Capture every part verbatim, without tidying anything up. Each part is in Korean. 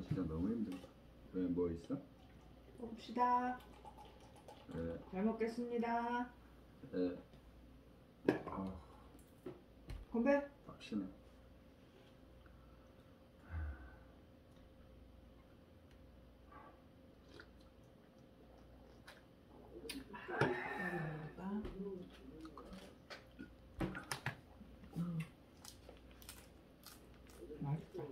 진짜 너무 힘들다. 왜 뭐 있어? 봅시다. 네. 잘 먹겠습니다. 네. 아, 건배. 빡시네. 음. 맛있다.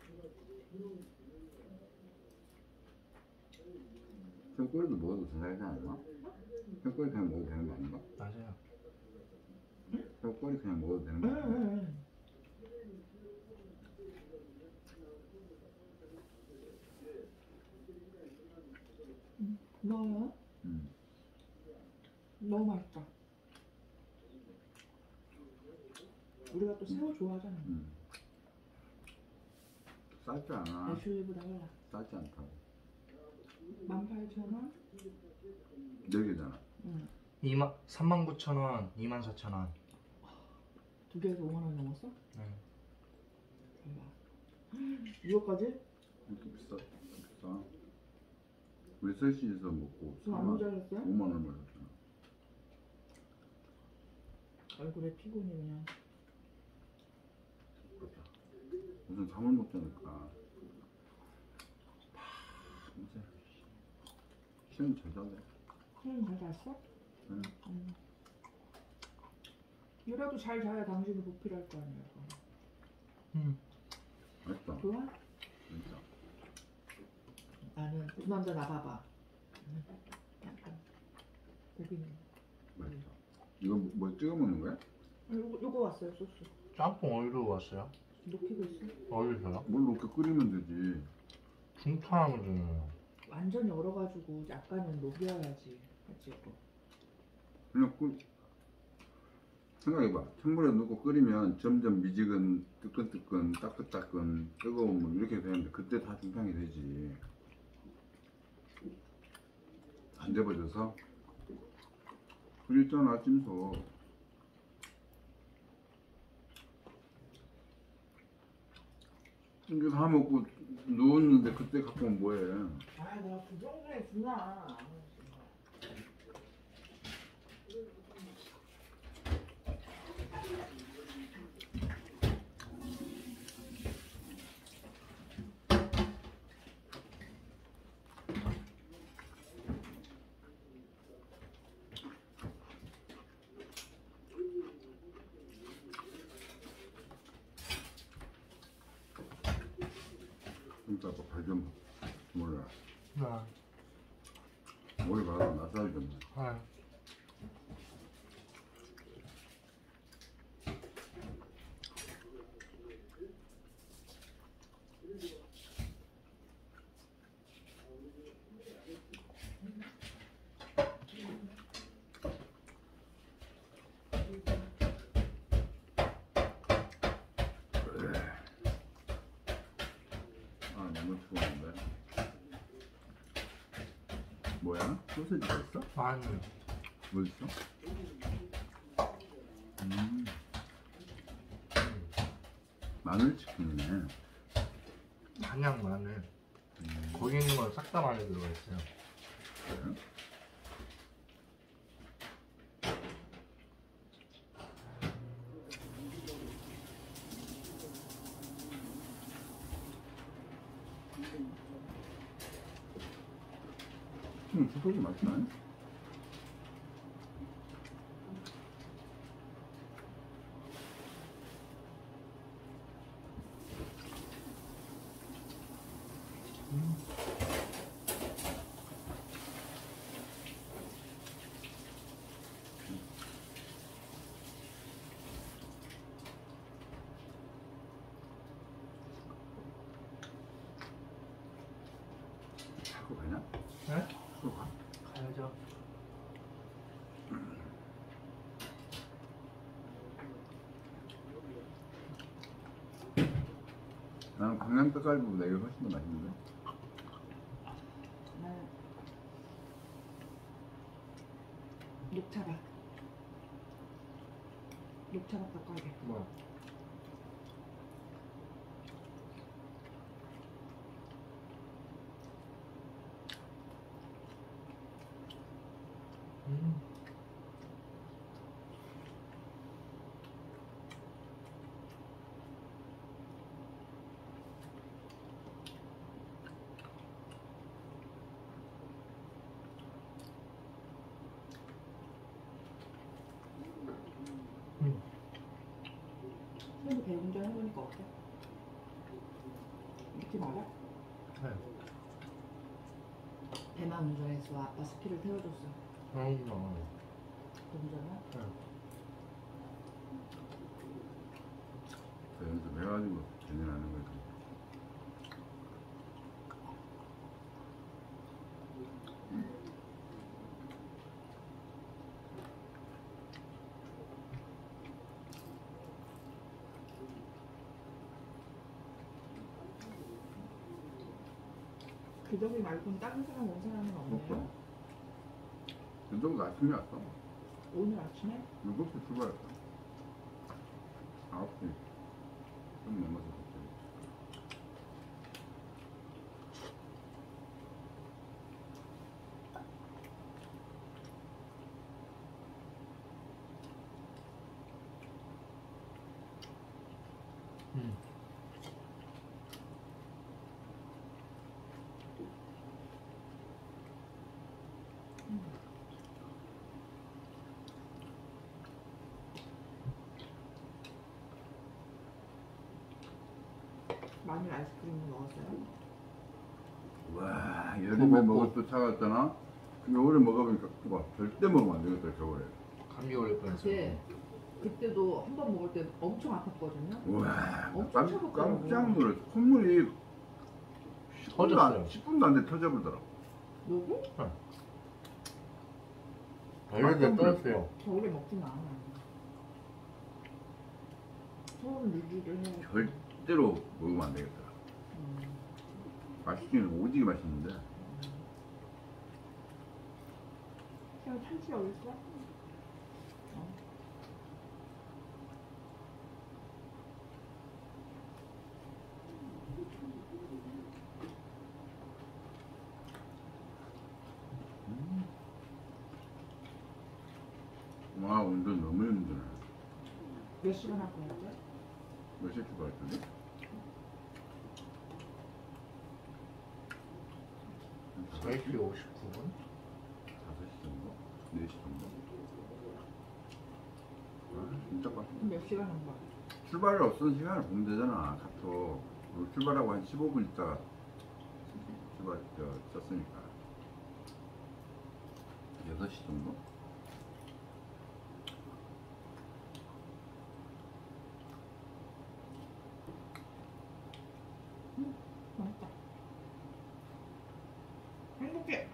뼈꼬리도 먹어도 되지 않나? 뼈꼬리 그냥 먹어도 되는 거 아닌가? 맞아요. 뼈꼬리 그냥 먹어도 되는 거 응, 아닌가? 응, 응. 넣어요? 음. 너무 맛있다. 우리가 또 새우 좋아하잖아. 음. 싸지 않아. 애슐리보다 올라. 싸지 않다고. 만 팔천 원? 네 개잖아. 응. 이만 삼만 구천 원, 이만 사천 원. 두 개에서 오만 원 넘었어? 네. 대박. 이거까지? 이렇게 비싸? 비싸. 우리 셋이서 먹고 지금 안 모자랐어요? 오만 원 올렸잖아. 얼굴에 피곤이 그냥. 무슨 잠을 못 자니까. 이제 시험 잘 자네. 응, 잘 잤어? 응. 응. 이라도 잘 자야 당신이 보필할 거 아니야. 음. 맛있다. 좋아? 진짜. 나는 두 남자 나봐봐. 약간 고기는. 맛있다. 이거 뭐 찍어 먹는 거야? 요거, 요거 왔어요 소스. 짬뽕 어디로 왔어요? 녹히고 있어. 어디서요? 뭘 이렇게 끓이면 되지. 중탕하면 되네요. 완전 열어가지고 약간은 녹여야지. 그치 이거. 그냥 끓 생각해봐. 찬물에 넣고 끓이면 점점 미지근, 뜨끈뜨끈, 따끈따끈, 뜨거우면 이렇게 되는데 그때 다 중탕이 되지. 안 접어져서 그랬잖아 찜소. 이거 다 먹고 누웠는데 그때 갖고 오면 뭐해. 아 내가 그 정도에 주나. 진짜 아빠 발좀 몰라. 네. 머리 봐라 나살 좀. 네. 아 너무 추웠는데. 뭐야? 소세지가 있어? 아니, 뭐 있어? 음. 마늘 치킨이네. 한약 마늘. 음. 거기 있는 건 싹 다 마늘 들어가 있어요. 그래? 음, 소고기 맛있네. 하고 가냐? 네? 하고 가? 가야죠. 나는 강남 떡갈비보다 이게 훨씬 더 맛있는데. 네. 녹차밥. 녹차밥 닭갈비. 뭐야? 음. 음. 음. 선생님 배 운전 해보니까 어때? 느낌 알아? 네. 배만 운전해서 아빠 스키를 태워줬어. 그럼요. 운전은? 네. 연습해가지고 재미나는 거지. 기덕이 말고는 다른 사람 온 사람은 없네요. 없어. 윤정도 아침에 왔어. 오늘 아침에? 일곱 시 출발했어. 아홉 시. 좀 넘어서 갔지. 음. 마늘 아이스크림 먹었어요? 와, 그거 여름에 먹고. 먹었던 차갔잖아. 겨울에 먹어보니까 와, 절대 먹으면 안 되겠다, 겨울에. 감기 걸릴 뻔했어요. 그때 그때도 한 번 먹을 때 엄청 아팠거든요. 우와, 엄청 깜, 차갑더라고. 깜짝 놀랐어. 콧물이 십 분도 안, 터졌어요. 십 분도 안 돼 터져버리더라고. 누구? 별로데 떨었어요. 겨울에 먹지는 않아. 소음 유지를 해. 절대로 먹으면 안 되겠다. 음. 맛있기는 오지게 맛있는데. 그냥 참치 어디 있어? 어. 와, 운전 너무 힘드네. 몇 시간 할 거였지? 몇 시에 출발했더니? 네 시 오십구 분? 다섯 시 정도? 네 시 정도? 아, 진짜 빠르네. 몇 시간 한 거야? 출발을 없던 시간을 보면 되잖아, 카톡. 그리고 출발하고 한 십오 분 있다가 출발, 저, 썼으니까. 여섯 시 정도? 맛있다. 행복해.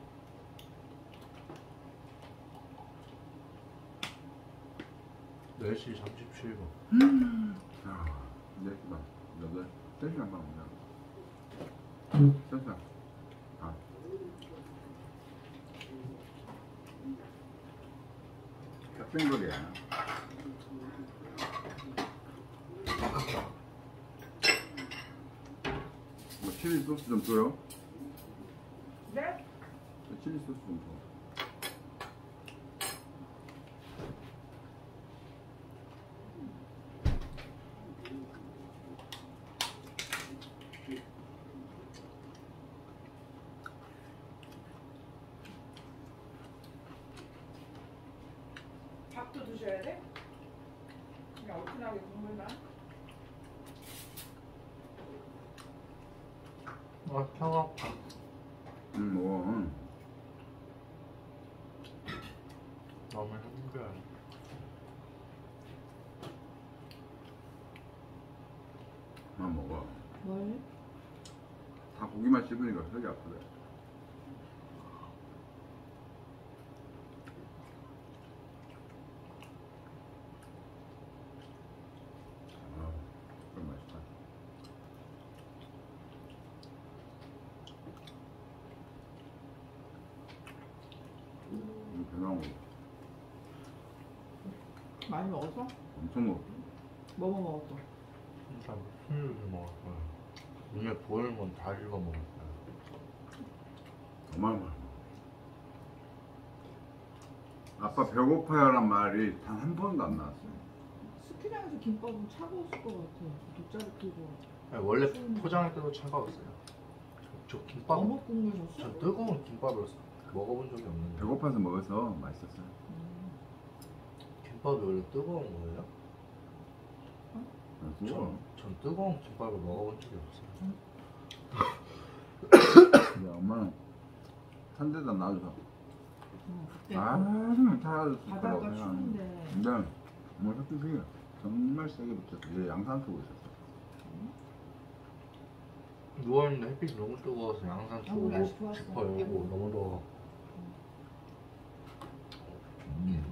네 시 삼십칠 분. 아, 네 시간. 여덟, 세 시간 반 오냐. 세 시간. 아. 학생거리야. 뭐, 칠리 소스 좀 줘요? 네? 칠리 소스 좀 줘. 밥도 드셔야 돼? 그냥 얼큰하게 국물만? 아, 차갑다. 응, 뭐. 너무 힘들어. 나 먹어. 뭘? 다 고기만 씹으니까 속이 아프대. 아, 좀 맛있다. 음, 배나온 거 많이 먹었어? 엄청 먹었어. 뭐 뭐 먹었어? 진짜 술을 먹었어요. 눈에 보이는 건 다 씹어 먹었어요. 어마어마해. 아빠 배고파요란 말이 단 한 번도 안 나왔어요. 스키장에서 김밥은 차가웠을 것 같아. 돗자리 피고. 아니, 원래 포장할 때도 차가웠어요. 저, 저 김밥, 어묵 국물 줬어? 전 뜨거운 김밥을 먹어본 적이 없는데 배고파서 먹어서 맛있었어요. 음. 김밥이 원래 뜨거운 거예요? 아, 전, 그거. 전 뜨거운 김밥을 먹어본 적이 없어요. 근데 엄마는 한 대다 놔줘서 음, 그때 아주 다 바다가 추운데. 근데 뭐 햇빛이 정말 세게 붙였어. 얘 양산 쓰고 있었어. 누워있는데 햇빛이 너무 뜨거워서 양산 아, 쓰고 날씨 좋았어. 지퍼 열고 너무 더워. 음.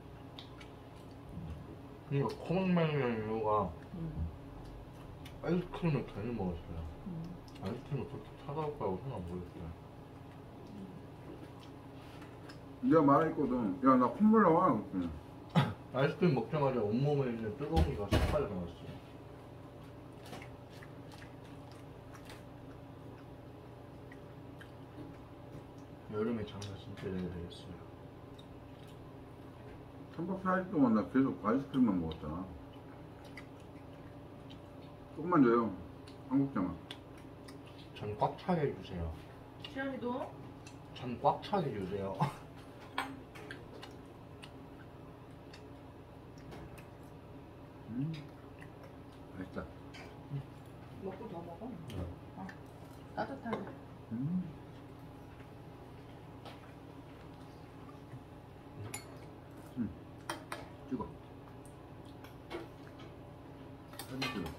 그러니까 콩 먹는 이유가 음. 아이스크림을 괜히 먹었어요. 음. 아이스크림이 그렇게 차가울 거라고 생각 못했어요. 내가 말했거든. 야, 나 콧물 나와. 그랬더니 아이스크림 먹자마자 온몸에 있는 뜨거운 게가 싹 빠져나갔어요. 여름에 장사 진짜 잘 되겠어요. 삼 박 사 일 동안 나 계속 아이스크림만 먹었잖아. 조금만 줘요. 한국장만. 전 꽉 차게 해주세요. 시연이도? 전 꽉 차게 해주세요. 음, 맛있다. 먹고 더 먹어. 네. 아, 따뜻하게. 음. 음. 찍어. 사진 찍어.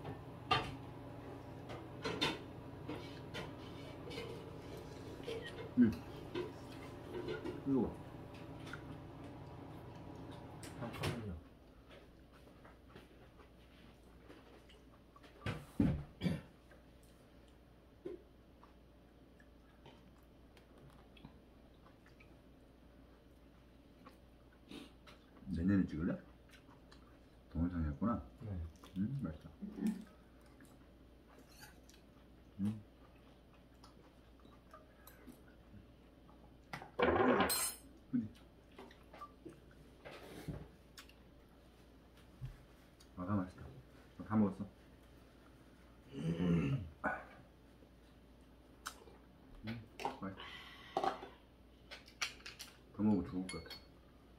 음. 이거 봐. 잠깐만요. 내년에 찍을래? 동영상 했구나. 네. 음, 맛있다. 음. 그지? 아, 다 맛있다. 다 먹었어. 음, 맛있다. 더 먹으면 죽을 것 같아.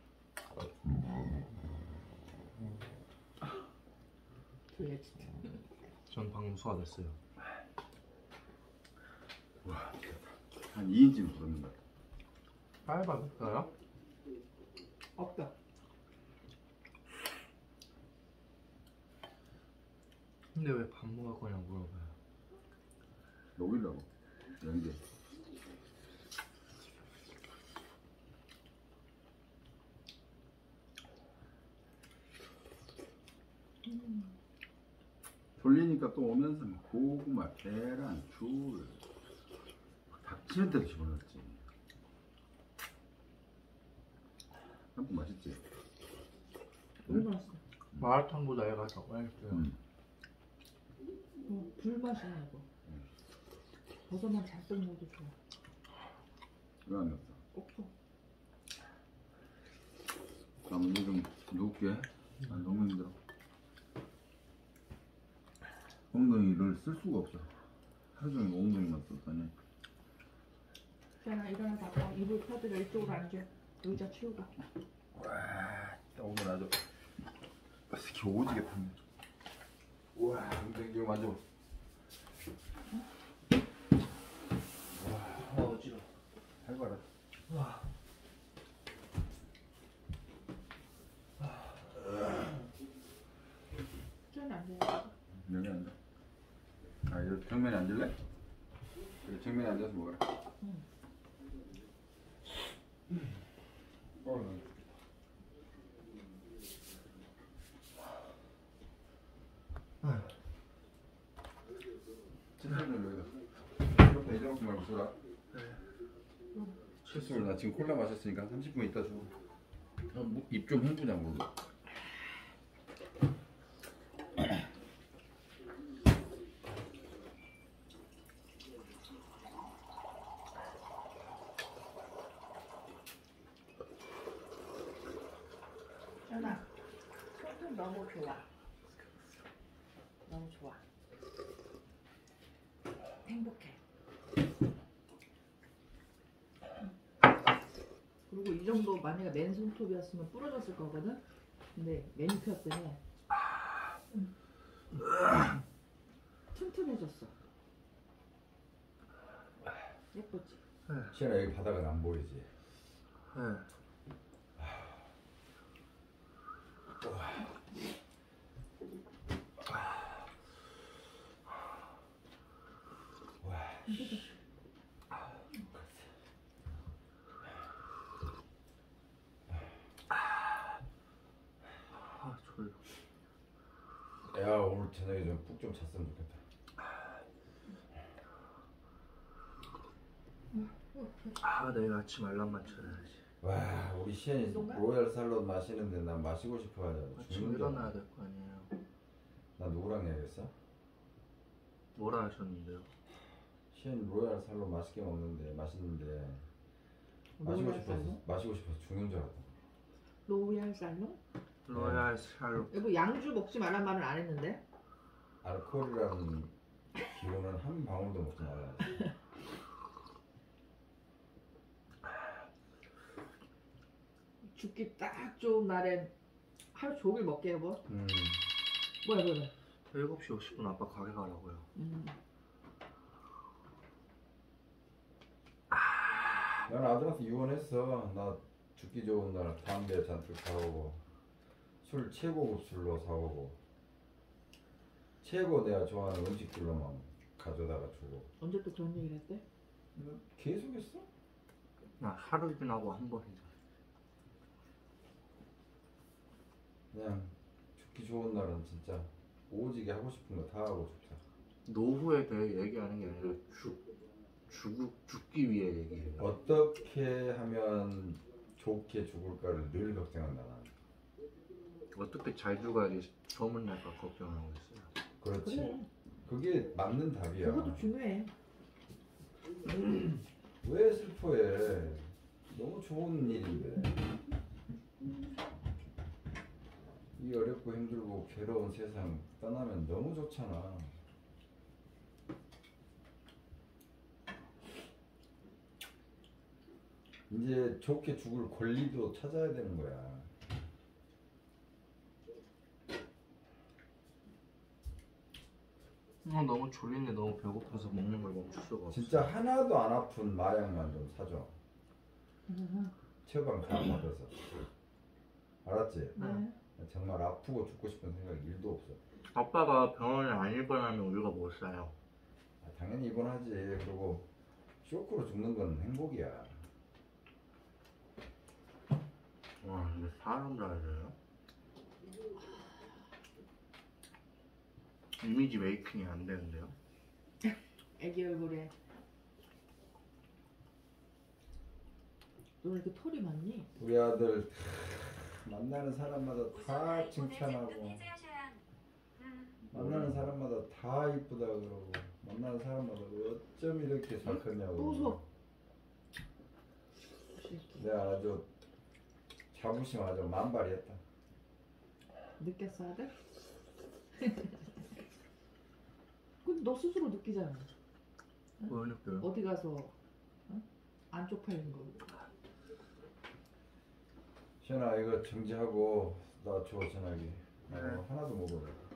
그래 진짜. 전 방금 소화됐어요. 와, 한 이 인치는 부르는 것 같아. 빨아봤어요? 없다. 근데 왜 밥 먹을 거냐고 물어봐요. 녹이려고. 연계. 음. 졸리니까 또 오면서 막 고구마, 계란, 줄 닥치는 대로 집어넣었지. 한번 맛있지? 너무 맛있어. 마라탕보다 얘가 더 맛있어요. 음. 어, 불맛이네 이거. 버섯만 잔뜩 넣어도 좋아. 왜 안 넣었어? 없어. 나 오늘 좀 누울게. 아, 너무 힘들어. 엉덩이를 쓸 수가 없어. 하루 종일 엉덩이만 썼더니. 시연아 일어나 봐봐. 이불 펴들어 이쪽으로 앉아. 의자 치우고. 와, 오늘 아주 스키 오지게 탔네. 우와, 엉덩이 좀 맞아. 아 어지러워. 해봐라. 와. 시연이 앉아. 여기 앉아. 아, 이렇게 정면에 앉을래? 그래, 정면에 앉아서 먹어라. 응. 어, 나 칫솔을 여기다. 이정도 말고 써라. 칫솔 나 지금 콜라 마셨으니까 한 삼십 분 있다 줘. 입 좀 헹구냐고. 너무 좋아. 너무 좋아. 행복해. 그리고 이 정도 만약에 맨손톱이었으면 부러졌을 거거든. 근데 매니큐어 때문에 음. 튼튼해졌어. 예쁘지? 시연아 여기 바닥은 안 보이지? 네. 아 졸려. 야 오늘 저녁에 좀 푹 좀 잤으면 좋겠다. 아 내일 아침 알람 맞춰야지. 와 우리 시연이 로얄 살롯 마시는데 난 마시고 싶어가지고 아침 죽는 줄 알아. 일어나야 될 거 아니에요. 나 누구랑 얘기했어? 뭐라 하셨는데요? 시연이 로얄 살롯 맛있게 먹는데 맛있는데 마시고 로얄 싶어서 살롱? 마시고 싶어서 죽는 줄 알았다. 로얄 살롱? 로얄 샬롯. 여보 양주 먹지 말란 말은 안 했는데? 알코올이라는 기운은 한 방울도 먹지 말라. 죽기 딱 좋은 날엔 하루 종일 먹게 여보. 음. 뭐야 뭐야. 일곱 시 오십 분 아빠 가게 가라고요. 음. 난 아들한테 유언했어. 나 죽기 좋은 날 담배 잔뜩 사오고 술 최고급 술로 사오고 최고 내가 좋아하는 음식들로만 가져다가 주고. 언제 또 그런 얘기를 했대? 계속 했어? 나 하루 지나고 한 번이다. 그냥 죽기 좋은 날은 진짜 오지게 하고 싶은 거 다 하고 좋다. 노후에 대해 얘기하는 게 아니라 죽, 죽, 죽기 위해 얘기해요. 어떻게 하면 좋게 죽을까를 늘 걱정한다 나는. 어떻게 잘 죽어야지 소문날까 걱정하고 있어요. 그렇지. 그래. 그게 맞는 답이야. 그것도 중요해. 왜 슬퍼해? 너무 좋은 일인데. 이 어렵고 힘들고 괴로운 세상 떠나면 너무 좋잖아. 이제 좋게 죽을 권리도 찾아야 되는 거야. 어, 너무 졸린데 너무 배고파서 먹는 걸 멈출 수가 없어. 진짜 하나도 안 아픈 마약만 좀 사줘. 처방 다 받아서. 알았지? 네. 정말 아프고 죽고 싶은 생각이 일도 없어. 아빠가 병원에 안 입원하면 우리가 못 사요. 아, 당연히 입원하지. 그리고 쇼크로 죽는 건 행복이야. 와, 근데 사람 나이래요? 이미지 메이킹이 안 되는데요? 애기 얼굴에 너 왜 이렇게 털이 많니? 우리 아들 만나는 사람마다 다 칭찬하고 만나는 사람마다 다 이쁘다 그러고 만나는 사람마다 어쩜 이렇게 잘 컸냐고. 웃어. 내가 아주 자부심 아주 만발이었다. 느꼈어 아들? 근데 너 스스로 느끼잖아. 뭘 느껴요? 어디 가서 어? 안 쪽팔린 거. 시연아 이거 정지하고 나 줘 전화기. 어, 하나도 못 먹어.